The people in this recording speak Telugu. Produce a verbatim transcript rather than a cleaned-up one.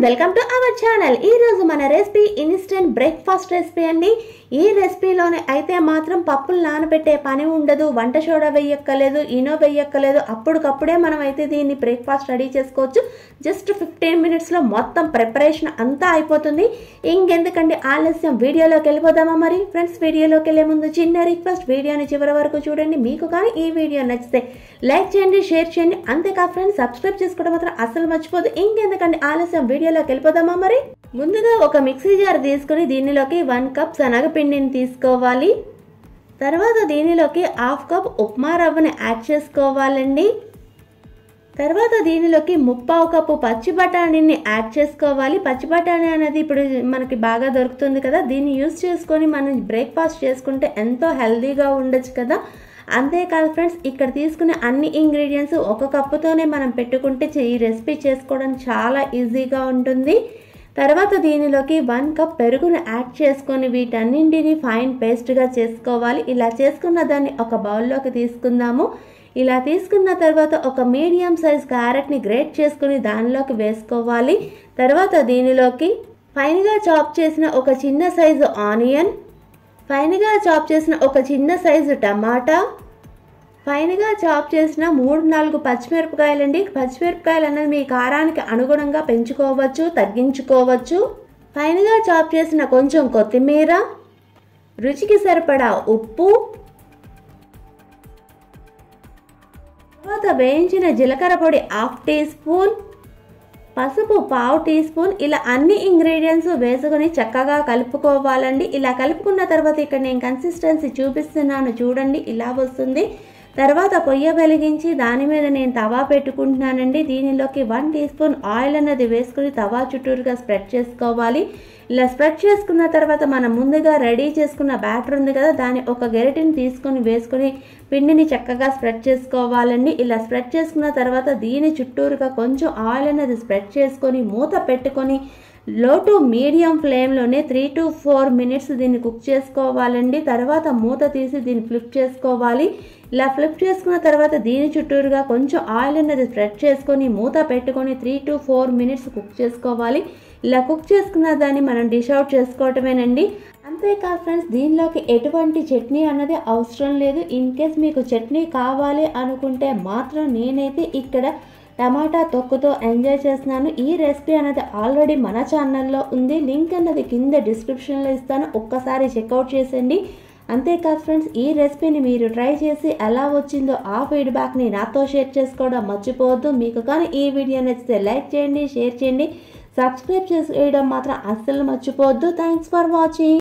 Welcome to our channel. ఈ రోజు మన రెసిపీ ఇన్స్టెంట్ బ్రేక్ఫాస్ట్ రెసిపీ అండి। ఈ రెసిపీలోనే అయితే మాత్రం పప్పులు నానబెట్టే పని ఉండదు, వంట సోడా వేయక్కలేదు, ఇనో వేయక్కలేదు, అప్పటికప్పుడే మనం అయితే దీన్ని బ్రేక్ఫాస్ట్ రెడీ చేసుకోవచ్చు। జస్ట్ ఫిఫ్టీన్ మినిట్స్ లో మొత్తం ప్రిపరేషన్ అంతా అయిపోతుంది। ఇంకెందుకండి ఆలస్యం, వీడియోలోకి వెళ్ళిపోదామా మరి ఫ్రెండ్స్। వీడియోలోకి వెళ్ళే ముందు చిన్న రిక్వెస్ట్, వీడియోని చివరి వరకు చూడండి। మీకు కానీ ఈ వీడియో నచ్చితే లైక్ చేయండి, షేర్ చేయండి, అంతేకా ఫ్రెండ్స్ సబ్స్క్రైబ్ చేసుకోవడం మాత్రం అసలు మర్చిపోదు। ఇంకెందుకండి ఆలస్యం, వీడియోలోకి వెళ్ళిపోదామా మరి। ముందుగా ఒక మిక్సీ జార్ తీసుకుని దీనిలోకి వన్ కప్ శనగపిండిని తీసుకోవాలి। తర్వాత దీనిలోకి హాఫ్ కప్ ఉప్మా రవ్వని యాడ్ చేసుకోవాలండి। తర్వాత దీనిలోకి ముప్పావు కప్పు పచ్చి బఠానీని యాడ్ చేసుకోవాలి। పచ్చి బఠానీ అనేది ఇప్పుడు మనకి బాగా దొరుకుతుంది కదా, దీన్ని యూజ్ చేసుకొని మనం బ్రేక్ఫాస్ట్ చేసుకుంటే ఎంతో హెల్తీగా ఉండొచ్చు కదా। అంతేకాదు ఫ్రెండ్స్, ఇక్కడ తీసుకునే అన్ని ఇంగ్రీడియంట్స్ ఒక కప్పుతోనే మనం పెట్టుకుంటే ఈ రెసిపీ చేసుకోవడం చాలా ఈజీగా ఉంటుంది। తర్వాత దీనిలోకి వన్ కప్ పెరుగును యాడ్ చేసుకొని వీటన్నింటినీ ఫైన్ పేస్ట్గా చేసుకోవాలి। ఇలా చేసుకున్న దాన్ని ఒక బౌల్లోకి తీసుకుందాము। ఇలా తీసుకున్న తర్వాత ఒక మీడియం సైజ్ క్యారెట్ని గ్రేట్ చేసుకుని దానిలోకి వేసుకోవాలి। తర్వాత దీనిలోకి ఫైన్గా చాప్ చేసిన ఒక చిన్న సైజు ఆనియన్, ఫైన్గా చాప్ చేసిన ఒక చిన్న సైజు టమాటా, ఫైన్గా చాప్ చేసిన మూడు నాలుగు పచ్చిమిరపకాయలండి। పచ్చిమిరపకాయలు అనేది మీ కారానికి అనుగుణంగా పెంచుకోవచ్చు, తగ్గించుకోవచ్చు। ఫైన్గా చాప్ చేసిన కొంచెం కొత్తిమీర, రుచికి సరిపడా ఉప్పు, తర్వాత వేయించిన జీలకర్ర పొడి హాఫ్ టీ స్పూన్, పసుపు పావు టీ స్పూన్, ఇలా అన్ని ఇంగ్రీడియంట్స్ వేసుకొని చక్కగా కలుపుకోవాలండి। ఇలా కలుపుకున్న తర్వాత ఇక్కడ నేను కన్సిస్టెన్సీ చూపిస్తున్నాను చూడండి, ఇలా వస్తుంది। తర్వాత పొయ్య వెలిగించి దాని మీద నేను తవా పెట్టుకుంటున్నానండి। దీనిలోకి వన్ టీ స్పూన్ ఆయిల్ అనేది వేసుకుని తవా చుట్టూరుగా స్ప్రెడ్ చేసుకోవాలి। ఇలా స్ప్రెడ్ చేసుకున్న తర్వాత మనం ముందుగా రెడీ చేసుకున్న బ్యాటర్ ఉంది కదా, దాన్ని ఒక గరిటెని తీసుకొని వేసుకొని పిండిని చక్కగా స్ప్రెడ్ చేసుకోవాలండి। ఇలా స్ప్రెడ్ చేసుకున్న తర్వాత దీని చుట్టూరుగా కొంచెం ఆయిల్ అనేది స్ప్రెడ్ చేసుకొని మూత పెట్టుకొని లో టు మీడియం ఫ్లేమ్లోనే త్రీ టు ఫోర్ మినిట్స్ దీన్ని కుక్ చేసుకోవాలండి। తర్వాత మూత తీసి దీన్ని ఫ్లిప్ చేసుకోవాలి। ఇలా ఫ్లిప్ చేసుకున్న తర్వాత దీని చుట్టూరుగా కొంచెం ఆయిల్ అనేది స్ప్రెడ్ చేసుకొని మూత పెట్టుకొని three to four minutes cook చేసుకోవాలి। ఇలా కుక్ చేసుకున్న దాన్ని మనం డిష్ అవుట్ చేసుకోవటమేనండి। అంతేకాదు ఫ్రెండ్స్, దీనిలోకి ఎటువంటి చట్నీ అన్నది అవసరం లేదు। ఇన్ కేస్ మీకు చట్నీ కావాలి అనుకుంటే మాత్రం నేనైతే ఇక్కడ టమాటా తొక్కుతో ఎంజాయ్ చేస్తున్నాను। ఈ రెసిపీ అనేది ఆల్రెడీ మన ఛానల్లో ఉంది, లింక్ అన్నది కింద డిస్క్రిప్షన్లో ఇస్తాను, ఒక్కసారి చెక్అవుట్ చేసేయండి। అంతేకాదు ఫ్రెండ్స్, ఈ రెసిపీని మీరు ట్రై చేసి ఎలా వచ్చిందో ఆ ఫీడ్బ్యాక్ని నాతో షేర్ చేసుకోవడం మర్చిపోవద్దు। మీకు కానీ ఈ వీడియో నచ్చితే లైక్ చేయండి, షేర్ చేయండి, సబ్స్క్రైబ్ చేయడం మాత్రం అస్సలు మర్చిపోవద్దు। Thanks for watching.